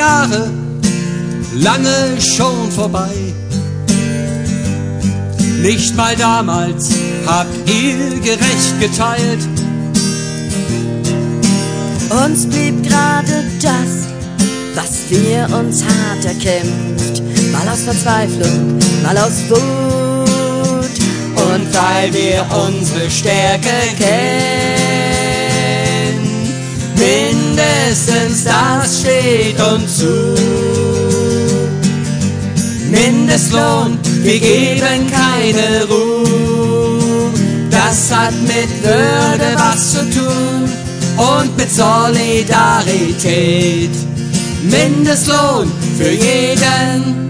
Jahre lange schon vorbei. Nicht mal damals habt ihr gerecht geteilt. Uns blieb gerade das, was wir uns hart erkämpft. Mal aus Verzweiflung, mal aus Wut. Und weil wir unsere Stärke kennen, mindestens das steht uns zu. Mindestlohn, wir geben keine Ruhe. Das hat mit Würde was zu tun und mit Solidarität. Mindestlohn für jeden